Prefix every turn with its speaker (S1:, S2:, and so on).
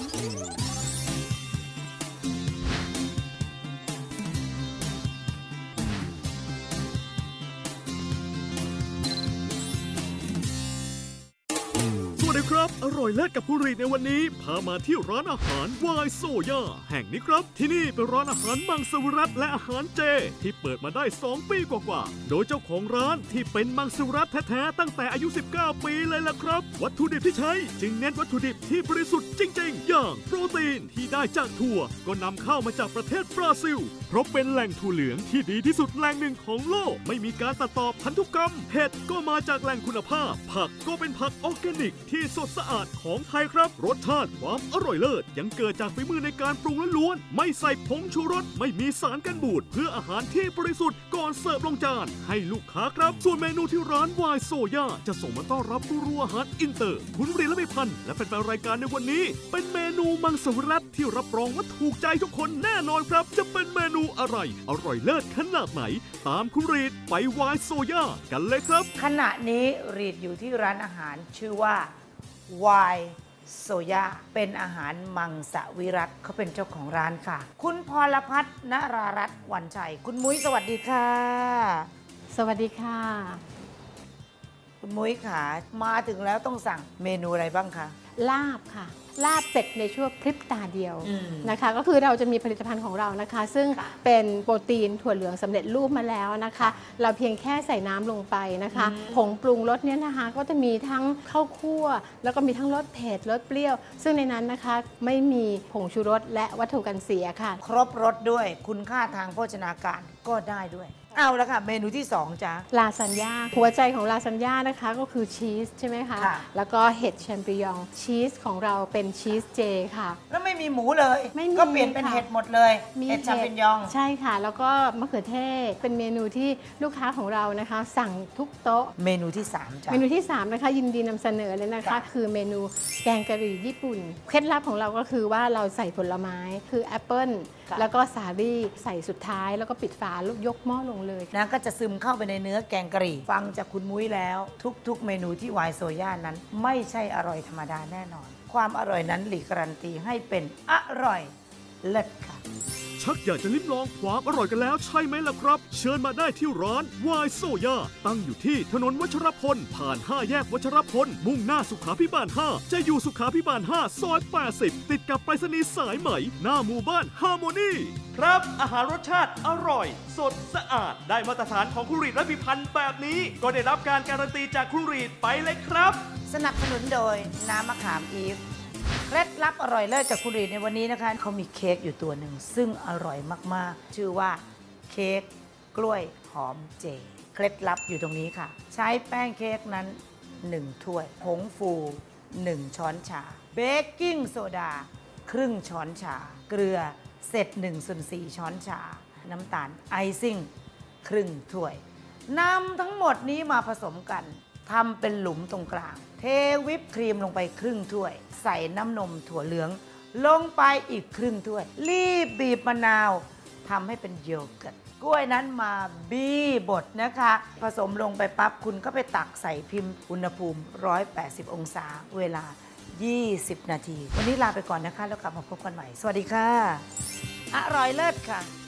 S1: สวัสดีครับอร่อยเลิศกับคุณรีในวันนี้พามาที่ร้านอาหารวายโซย่าแห่งนี้ครับที่นี่เป็นร้านอาหารมังสวิรัติและอาหารเจที่เปิดมาได้2 ปีกว่าๆโดยเจ้าของร้านที่เป็นมังสวิรัติแท้ๆตั้งแต่อายุ19 ปีเลยล่ะครับวัตถุดิบที่ใช้จึงเน้นวัตถุดิบที่บริสุทธิ์จริงๆอย่างโปรตีนที่ได้จากถั่วก็นำเข้ามาจากประเทศบราซิลเพราะเป็นแหล่งถั่วเหลืองที่ดีที่สุดแหล่งหนึ่งของโลกไม่มีการตัดต่อพันธุกรรมเห็ดก็มาจากแหล่งคุณภาพผักก็เป็นผักออร์แกนิกที่สดสะอาดของไทยครับรสชาติความอร่อยเลิศยังเกิดจากฝีมือในการปรุงล้วนๆไม่ใส่ผงชูรสไม่มีสารกันบูดเพื่ออาหารที่บริสุทธิ์ก่อนเสิร์ฟลงจานให้ลูกค้าครับส่วนเมนูที่ร้านวายโซย่าจะส่งมาต้อนรับผู้รัวอาหารอินเตอร์คุณรีและไม่พันและแฟนๆรายการในวันนี้เป็นเมนูมังสวิรัติที่รับรองว่าถูกใจทุกคนแน่นอนครับจะเป็นเมนูอะไรอร่อยเลิศขนาดไหนตามคุณรีดไปวายโซย่ากันเลยครับ
S2: ขณะนี้รีดอยู่ที่ร้านอาหารชื่อว่าวายโซย่าเป็นอาหารมังสวิรัติเขาเป็นเจ้าของร้านค่ะคุณพรพัฒน์นรารัตน์วันชัยคุณมุ้ยสวัสดีค่ะ
S3: สวัสดีค่ะ
S2: คุณมุ้ยค่ะมาถึงแล้วต้องสั่งเมนูอะไรบ้างคะ
S3: ลาบค่ะลาบเสร็จในช่วงพริบตาเดียวนะคะก็คือเราจะมีผลิตภัณฑ์ของเรานะคะซึ่งเป็นโปรตีนถั่วเหลืองสำเร็จรูปมาแล้วนะคะเราเพียงแค่ใส่น้ำลงไปนะคะผงปรุงรสเนี่ยนะคะก็จะมีทั้งข้าวคั่วแล้วก็มีทั้งรสเผ็ดรสเปรี้ยวซึ่งในนั้นนะคะไม่มีผงชูรสและวัตถุกันเสียค่ะ
S2: ครบรสด้วยคุณค่าทางโภชนาการก็ได้ด้วยเอาละค่ะเมนูที่2จ้า
S3: ลาซานญ่าหัวใจของลาซานญ่านะคะก็คือชีสใช่ไหมคะแล้วก็เห็ดแชมปิญองชีสของเราเป็นชีสเจค่ะ
S2: แล้วไม่มีหมูเลยก็เปลี่ยนเป็นเห็ดหมดเลยเห็ดแชมปิญอง
S3: ใช่ค่ะแล้วก็มะเขือเทศเป็นเมนูที่ลูกค้าของเรานะคะสั่งทุกโต๊ะ
S2: เมนูที่3จ้า
S3: เมนูที่3นะคะยินดีนำเสนอเลยนะคะคือเมนูแกงกะหรี่ญี่ปุ่นเคล็ดลับของเราก็คือว่าเราใส่ผลไม้คือแอปเปิ้ลแล้วก็สาลี่ใส่สุดท้ายแล้วก็ปิดฝายกหม้อลงเลย
S2: นะก็จะซึมเข้าไปในเนื้อแกงกะหรี่ฟังจากคุณมุ้ยแล้วทุกเมนูที่วายโซย่านั้นไม่ใช่อร่อยธรรมดาแน่นอนความอร่อยนั้นหลีการันตีให้เป็นอร่อยเลิศค่ะ
S1: ชักอยากจะลิ้มลองความอร่อยกันแล้วใช่ไหมล่ะครับเชิญมาได้ที่ร้านวายโซย่าตั้งอยู่ที่ถนนวัชรพลผ่าน5 แยกวัชรพลมุ่งหน้าสุขาภิบาล5จะอยู่สุขาภิบาล5ซอย80ติดกับไปรษณีย์สายไหมหน้าหมู่บ้านฮาร์โมนีครับอาหารรสชาติอร่อยสดสะอาดได้มาตรฐานของคุณรีดและพิพันธ์แบบนี้ก็ได้รับการการันตีจากคุณรีดไปเลยครับ
S2: สนับสนุนโดยน้ำมะขามอีฟเคล็ดลับอร่อยเลิศจากคุณรีดในวันนี้นะคะเขามีเค้กอยู่ตัวหนึ่งซึ่งอร่อยมากๆชื่อว่าเค้กกล้วยหอมเจเคล็ดลับอยู่ตรงนี้ค่ะใช้แป้งเค้กนั้น1 ถ้วยผงฟู1 ช้อนชาเบกกิ้งโซดาครึ่งช้อนชาเกลือเศษ1/4 ช้อนชาน้ำตาลไอซิ่งครึ่งถ้วยนำทั้งหมดนี้มาผสมกันทำเป็นหลุมตรงกลางเทวิปครีมลงไปครึ่งถ้วยใส่น้ำนมถั่วเหลืองลงไปอีกครึ่งถ้วยรีบบีบมะนาวทำให้เป็นโยเกิร์ตกล้วยนั้นมาบี้บดนะคะผสมลงไปปั๊บคุณก็ไปตักใส่พิมพ์อุณหภูมิ180 องศาเวลา20 นาทีวันนี้ลาไปก่อนนะคะแล้วกลับมาพบกันใหม่สวัสดีค่ะอร่อยเลิศค่ะ